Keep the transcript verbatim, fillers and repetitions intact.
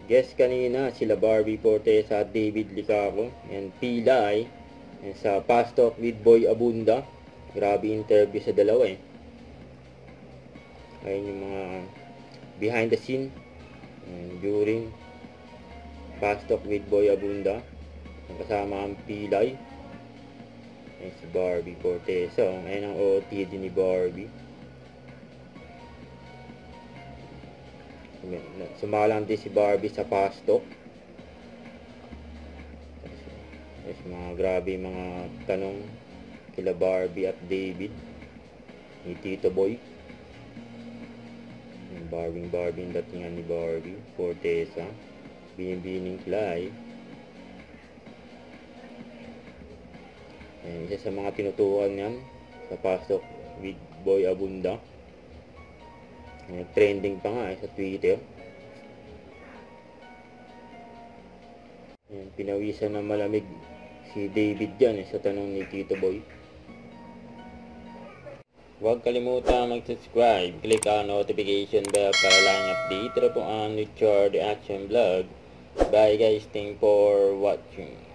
guest kanina sila Barbie Fortesa at David Licaco. And Pilay. And sa Fast Talk with Boy Abunda. Grabe interview sa dalawa eh. Ayun yung mga behind the scene. And during Fast Talk with Boy Abunda. Kasama ang Pilay. Ayun si Barbie Fortesa. Ayun ang O O T D ni Barbie. Sumalang din si Barbie sa Fast Talk. Yes, mga grabe mga tanong kila Barbie at David ni Tito Boy. Barbie Barbie ang datingan ni Barbie Fortesa. Binibining Clay. Ayan, isa sa mga tinutukan yan sa Fast Talk with Boy Abunda. Trending pa nga eh, sa Twitter. Ayan, pinawisan ng malamig si David dyan eh, sa tanong ni Tito Boy. Huwag kalimutan mag-subscribe, click ang notification bell para lang update na po ang Richard Action Vlog. Bye guys, thanks for watching.